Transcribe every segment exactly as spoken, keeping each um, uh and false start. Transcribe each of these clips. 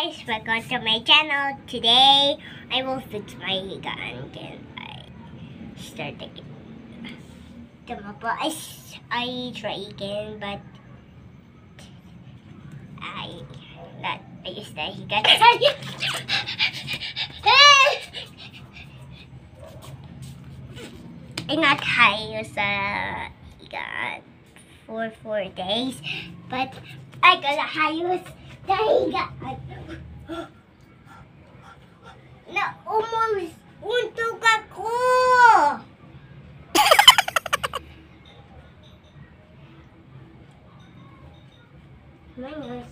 guys, welcome to my channel. Today, I will fix my higaan. Can I start again? Tama po, I, I try again, but I not ayos na higaan. I not high sa higaan for four days, but I gotta high the higaan. Na umus untuk ako. Minus.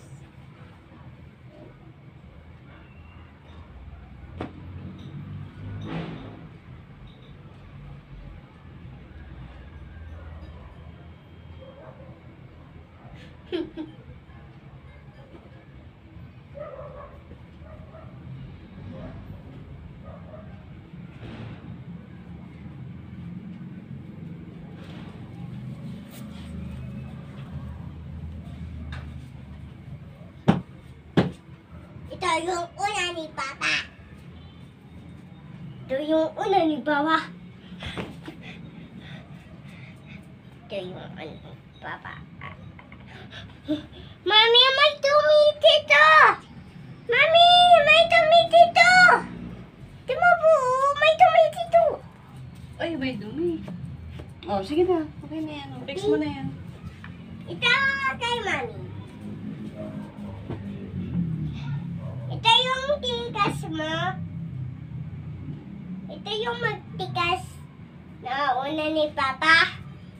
Ito yung una ni Papa. Ito yung una ni Papa. Ito yung una ni Papa. Mami, may dumi dito! Mami, may dumi dito! Tingnan mo, may dumi dito! Ay, may dumi. Oh, sige na. Okay na yan. Fix mo na yan. Ito kay Mami. Ito yung tigas mo. Ito yung magtigas na una ni Papa.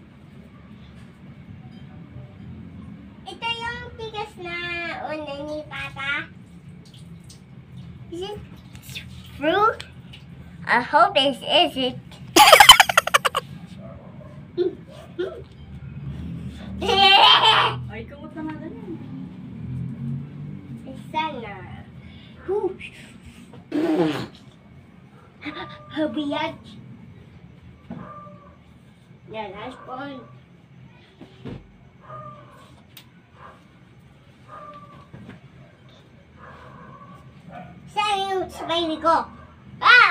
Ito yung tigas na una ni Papa. Is it fruit? I hope it is it. Ay, kamot na nga yan. Sana. Habiyat. Yan, last one. Saan yung smiley ko? Ah!